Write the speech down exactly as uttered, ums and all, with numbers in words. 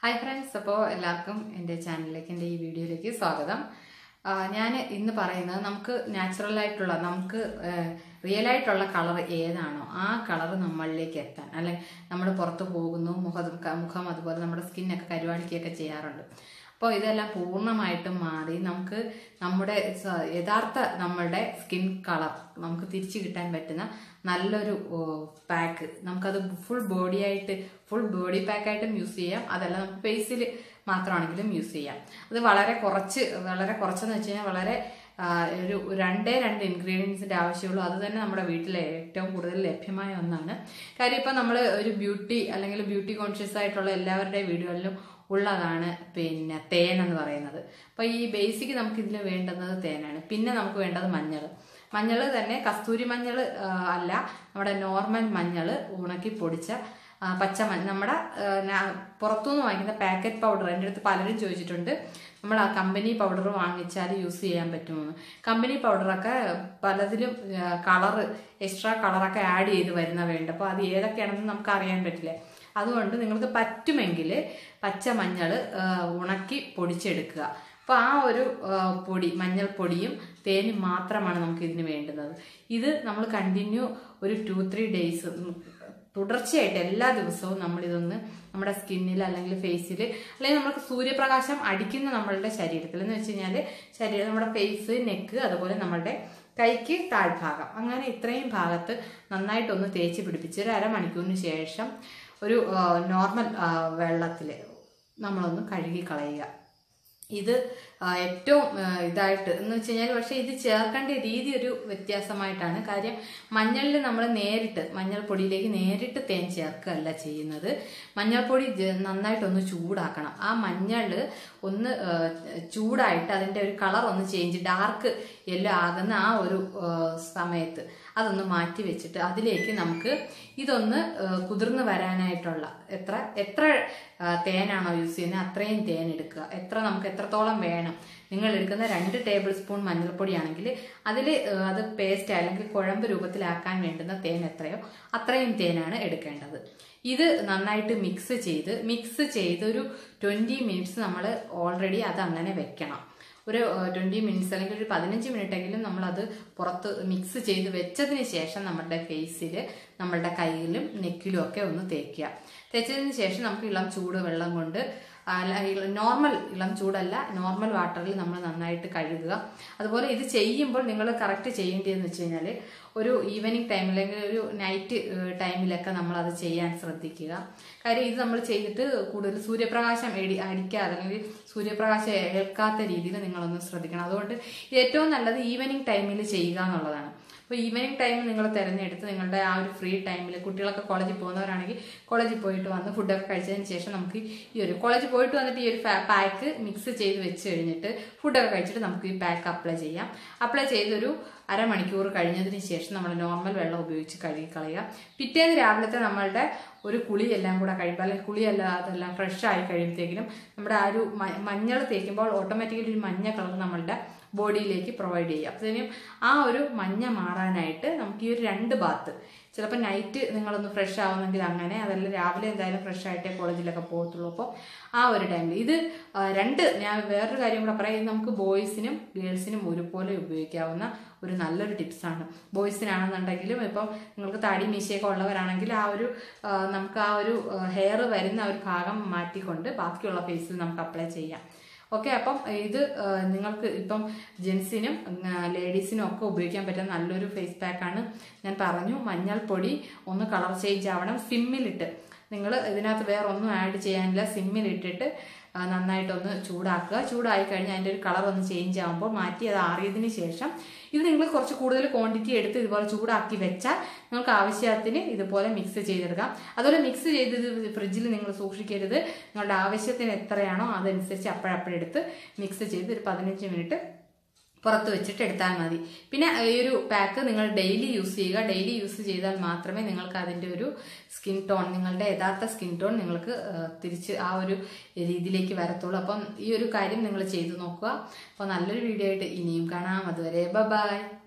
Hi friends, അപ്പോൾ എല്ലാവർക്കും എൻ്റെ ചാനലിലേക്ക് എൻ്റെ ഈ വീഡിയോയിലേക്ക് സ്വാഗതം. ഞാൻ ഇന്ന് പറയുന്നത് നമുക്ക് നാച്ചുറൽ ആയിട്ടുള്ള നമുക്ക് റിയൽ ആയിട്ടുള്ള കളർ ഏതാണോ ആ കളർ നമ്മളിലേക്ക് എത്താൻ, അല്ലെ നമ്മൾ പുറത്ത് പോകുന്നു, മുഖം മുഖം അതുപോലെ നമ്മുടെ സ്കിന്നൊക്കെ കരുവാളിക്കുകയൊക്കെ ചെയ്യാറുണ്ട്. അപ്പോൾ ഇതെല്ലാം പൂർണ്ണമായിട്ടും മാറി നമുക്ക് നമ്മുടെ യഥാർത്ഥ നമ്മളുടെ സ്കിൻ കളർ നമുക്ക് തിരിച്ചു കിട്ടാൻ പറ്റുന്ന നല്ലൊരു പാക്ക്, നമുക്കത് ഫുൾ ബോഡി ആയിട്ട് ഫുൾ ബോഡി പാക്കായിട്ടും യൂസ് ചെയ്യാം. അതല്ല നമുക്ക് ഫേസിൽ മാത്രമാണെങ്കിലും യൂസ് ചെയ്യാം. അത് വളരെ കുറച്ച് വളരെ കുറച്ചെന്ന് വെച്ച് കഴിഞ്ഞാൽ വളരെ ഒരു രണ്ടേ രണ്ട് ഇൻഗ്രീഡിയൻസിന്റെ ആവശ്യമുള്ളൂ. അത് തന്നെ നമ്മുടെ വീട്ടിലെ ഏറ്റവും കൂടുതൽ ലഭ്യമായ ഒന്നാണ്. കാര്യം ഇപ്പം നമ്മൾ ഒരു ബ്യൂട്ടി അല്ലെങ്കിൽ ബ്യൂട്ടി കോൺഷ്യസ് ആയിട്ടുള്ള എല്ലാവരുടെയും വീടുകളിലും ഉള്ളതാണ് പിന്നെ തേൻ എന്ന് പറയുന്നത്. അപ്പൊ ഈ ബേസിക് നമുക്ക് ഇതിൽ വേണ്ടുന്നത് തേനാണ്. പിന്നെ നമുക്ക് വേണ്ടത് മഞ്ഞൾ. മഞ്ഞൾ തന്നെ കസ്തൂരി മഞ്ഞൾ അല്ല, നമ്മുടെ നോർമൽ മഞ്ഞൾ ഉണക്കി പൊടിച്ച പച്ച മഞ്ഞ, നമ്മുടെ പുറത്തുനിന്ന് വാങ്ങിക്കുന്ന പാക്കറ്റ് പൗഡർ. എൻ്റെ അടുത്ത് പലരും ചോദിച്ചിട്ടുണ്ട് നമ്മൾ ആ കമ്പനി പൗഡർ വാങ്ങിച്ചാൽ യൂസ് ചെയ്യാൻ പറ്റുമെന്ന്. കമ്പനി പൗഡറൊക്കെ പലതിലും കളറ് എക്സ്ട്രാ കളറൊക്കെ ആഡ് ചെയ്ത് വരുന്ന വേണ്ട. അപ്പോൾ അത് ഏതൊക്കെയാണെന്ന് നമുക്ക് അറിയാൻ പറ്റില്ല. അതുകൊണ്ട് നിങ്ങൾക്ക് പറ്റുമെങ്കിൽ പച്ച മഞ്ഞൾ ഉണക്കി പൊടിച്ചെടുക്കുക. അപ്പോൾ ആ ഒരു പൊടി മഞ്ഞൾപ്പൊടിയും തേനും മാത്രമാണ് നമുക്ക് ഇതിന് വേണ്ടുന്നത്. ഇത് നമ്മൾ കണ്ടിന്യൂ ഒരു ടു ത്രീ ഡേയ്സ് തുടർച്ചയായിട്ട് എല്ലാ ദിവസവും നമ്മളിതൊന്ന് നമ്മുടെ സ്കിന്നിൽ അല്ലെങ്കിൽ ഫേസിൽ അല്ലെങ്കിൽ നമുക്ക് സൂര്യപ്രകാശം അടിക്കുന്ന നമ്മളുടെ ശരീരത്തിൽ എന്ന് വെച്ച് കഴിഞ്ഞാൽ ശരീരം നമ്മുടെ ഫേസ്, നെക്ക്, അതുപോലെ നമ്മളുടെ കൈക്ക് താഴ്ഭാഗം, അങ്ങനെ ഇത്രയും ഭാഗത്ത് നന്നായിട്ടൊന്ന് തേച്ച് പിടിപ്പിച്ച് ഒരു അരമണിക്കൂറിന് ശേഷം ഒരു നോർമൽ വെള്ളത്തിൽ നമ്മളൊന്ന് കഴുകി കളയുക. ഇത് ഏറ്റവും ഇതായിട്ട് എന്ന് വെച്ച് കഴിഞ്ഞാൽ, പക്ഷെ ഇത് ചേർക്കേണ്ട രീതി ഒരു വ്യത്യാസമായിട്ടാണ്. കാര്യം മഞ്ഞളിൽ നമ്മൾ നേരിട്ട് മഞ്ഞൾപ്പൊടിയിലേക്ക് നേരിട്ട് തേൻ ചേർക്കുകയല്ല ചെയ്യുന്നത്. മഞ്ഞൾപ്പൊടി നന്നായിട്ടൊന്ന് ചൂടാക്കണം. ആ മഞ്ഞൾ ഒന്ന് ചൂടായിട്ട് അതിൻ്റെ ഒരു കളർ ഒന്ന് ചേഞ്ച് ഡാർക്ക് യെല്ലോ ആകുന്ന ആ ഒരു സമയത്ത് അതൊന്ന് മാറ്റി വെച്ചിട്ട് അതിലേക്ക് നമുക്ക് ഇതൊന്ന് കുതിർന്ന് വരാനായിട്ടുള്ള എത്ര എത്ര തേനാണോ യൂസ് ചെയ്യുന്നത് അത്രയും തേൻ എടുക്കുക. എത്ര നമുക്ക് എത്രത്തോളം വേണം, നിങ്ങൾ എടുക്കുന്ന രണ്ട് ടേബിൾ സ്പൂൺ മഞ്ഞൾപ്പൊടിയാണെങ്കിൽ അതിൽ അത് പേസ്റ്റ് അല്ലെങ്കിൽ കുഴമ്പ് രൂപത്തിലാക്കാൻ വേണ്ടുന്ന തേൻ എത്രയോ അത്രയും തേനാണ് എടുക്കേണ്ടത്. ഇത് നന്നായിട്ട് മിക്സ് ചെയ്ത് മിക്സ് ചെയ്ത് ഒരു ട്വൻറ്റി മിനിറ്റ്സ് നമ്മൾ ഓൾറെഡി അത് അങ്ങനെ വെക്കണം. ഒരു ട്വൻറ്റി മിനിറ്റ്സ് അല്ലെങ്കിൽ ഒരു പതിനഞ്ച് മിനിറ്റെങ്കിലും നമ്മളത് പുറത്ത് മിക്സ് ചെയ്ത് വെച്ചതിന് ശേഷം നമ്മുടെ ഫേസിൽ, നമ്മളുടെ കയ്യിലും നെക്കിലും ഒക്കെ ഒന്ന് തേക്കുക. തേച്ചതിന് ശേഷം നമുക്ക് ഇളം ചൂട് വെള്ളം കൊണ്ട്, നോർമൽ ഇളം ചൂടല്ല, നോർമൽ വാട്ടറിൽ നമ്മൾ നന്നായിട്ട് കഴുകുക. അതുപോലെ ഇത് ചെയ്യുമ്പോൾ നിങ്ങൾ കറക്റ്റ് ചെയ്യേണ്ടതെന്ന് വെച്ച് കഴിഞ്ഞാൽ ഒരു ഈവനിങ് ടൈം അല്ലെങ്കിൽ ഒരു നൈറ്റ് ടൈമിലൊക്കെ നമ്മൾ അത് ചെയ്യാൻ ശ്രദ്ധിക്കുക. കാര്യം ഇത് നമ്മൾ ചെയ്തിട്ട് കൂടുതൽ സൂര്യപ്രകാശം എടി അടിക്കാതെ അല്ലെങ്കിൽ സൂര്യപ്രകാശം ഏൽക്കാത്ത രീതിയിൽ നിങ്ങളൊന്ന് ശ്രദ്ധിക്കണം. അതുകൊണ്ട് ഏറ്റവും നല്ലത് ഈവനിങ് ടൈമിൽ ചെയ്യുക എന്നുള്ളതാണ്. അപ്പോൾ ഈവനിങ് ടൈം നിങ്ങൾ തിരഞ്ഞെടുത്ത് നിങ്ങളുടെ ആ ഒരു ഫ്രീ ടൈമിൽ, കുട്ടികളൊക്കെ കോളേജിൽ പോകുന്നവരാണെങ്കിൽ കോളേജിൽ പോയിട്ട് വന്ന് ഫുഡൊക്കെ കഴിച്ചതിന് ശേഷം നമുക്ക് ഈ ഒരു കോളേജിൽ പോയിട്ട് വന്നിട്ട് ഈ ഒരു പാക്ക് മിക്സ് ചെയ്ത് വെച്ച് കഴിഞ്ഞിട്ട് ഫുഡൊക്കെ കഴിച്ചിട്ട് നമുക്ക് ഈ പാക്ക് അപ്ലൈ ചെയ്യാം. അപ്ലൈ ചെയ്തൊരു അരമണിക്കൂർ കഴിഞ്ഞതിന് ശേഷം നമ്മൾ നോർമൽ വെള്ളം ഉപയോഗിച്ച് കഴുകി കളയുക. പിറ്റേന്ന് രാവിലത്തെ നമ്മളുടെ ഒരു കുളിയെല്ലാം കൂടെ കഴിയുമ്പോൾ, അല്ലെങ്കിൽ കുളിയല്ല അതെല്ലാം ഫ്രഷ് ആയി കഴിയുമ്പോഴത്തേക്കിനും നമ്മുടെ ആ ഒരു മഞ്ഞൾ തേക്കുമ്പോൾ ഓട്ടോമാറ്റിക്കലി ഒരു മഞ്ഞ കളർ നമ്മളുടെ ബോഡിയിലേക്ക് പ്രൊവൈഡ് ചെയ്യുക. അപ്പോഴത്തേനും ആ ഒരു മഞ്ഞ മാറാനായിട്ട് നമുക്ക് ഈ ഒരു രണ്ട് ബാത്ത്, ചിലപ്പോൾ നൈറ്റ് നിങ്ങളൊന്ന് ഫ്രഷ് ആവുന്നെങ്കിൽ അങ്ങനെ, അതല്ല രാവിലെ എന്തായാലും ഫ്രഷ് ആയിട്ടേ കോളേജിലൊക്കെ പോകത്തുള്ളൂ. അപ്പോൾ ആ ഒരു ടൈമിൽ ഇത് രണ്ട്, ഞാൻ വേറൊരു കാര്യം കൂടെ പറയാം, ഇത് നമുക്ക് ബോയ്സിനും ഗേൾസിനും ഒരുപോലെ ഉപയോഗിക്കാവുന്ന ഒരു നല്ലൊരു ടിപ്സാണ്. ബോയ്സിനാണെന്നുണ്ടെങ്കിലും ഇപ്പം നിങ്ങൾക്ക് താടി മീശയൊക്കെ ഉള്ളവരാണെങ്കിൽ ആ ഒരു നമുക്ക് ആ ഒരു ഹെയർ വരുന്ന ഒരു ഭാഗം മാറ്റിക്കൊണ്ട് ബാക്കിയുള്ള ഫേസിൽ നമുക്ക് അപ്ലൈ ചെയ്യാം. ഓക്കെ, അപ്പം ഇത് നിങ്ങൾക്ക് ഇപ്പം ജെൻസിനും ലേഡീസിനും ഒക്കെ ഉപയോഗിക്കാൻ പറ്റുന്ന നല്ലൊരു ഫേസ് പാക്കാണ്. ഞാൻ പറഞ്ഞു, മഞ്ഞൾപ്പൊടി ഒന്ന് കളർ ചേഞ്ച് ആവണം. സിമ്മിലിട്ട് നിങ്ങൾ ഇതിനകത്ത് വേറെ ഒന്നും ആഡ് ചെയ്യാനില്ല, സിമ്മിലിട്ടിട്ട് നന്നായിട്ടൊന്ന് ചൂടാക്കുക. ചൂടായി കഴിഞ്ഞാൽ അതിൻ്റെ ഒരു കളർ ഒന്ന് ചേഞ്ച് ആകുമ്പോൾ മാറ്റി അത് ആറിയതിന് ശേഷം ഇത് നിങ്ങൾ കുറച്ച് കൂടുതൽ ക്വാണ്ടിറ്റി എടുത്ത് ഇതുപോലെ ചൂടാക്കി വെച്ചാൽ നിങ്ങൾക്ക് ആവശ്യത്തിന് ഇതുപോലെ മിക്സ് ചെയ്തെടുക്കാം. അതുപോലെ മിക്സ് ചെയ്തത് ഫ്രിഡ്ജിൽ നിങ്ങൾ സൂക്ഷിക്കരുത്. നിങ്ങളുടെ ആവശ്യത്തിന് എത്രയാണോ അതനുസരിച്ച് അപ്പോഴപ്പോഴെടുത്ത് മിക്സ് ചെയ്ത് ഒരു പതിനഞ്ച് മിനിറ്റ് പുറത്ത് വെച്ചിട്ട് എടുത്താൽ മതി. പിന്നെ ഈ ഒരു പാക്ക് നിങ്ങൾ ഡെയിലി യൂസ് ചെയ്യുക. ഡെയിലി യൂസ് ചെയ്താൽ മാത്രമേ നിങ്ങൾക്ക് അതിൻ്റെ ഒരു സ്കിൻ ടോൺ, നിങ്ങളുടെ യഥാർത്ഥ സ്കിൻ ടോൺ നിങ്ങൾക്ക് തിരിച്ച് ആ ഒരു രീതിയിലേക്ക് വരത്തുള്ളൂ. അപ്പം ഈ ഒരു കാര്യം നിങ്ങൾ ചെയ്തു നോക്കുക. അപ്പോൾ നല്ലൊരു വീഡിയോ ആയിട്ട് ഇനിയും കാണാം. അതുവരെ ബൈ ബൈ.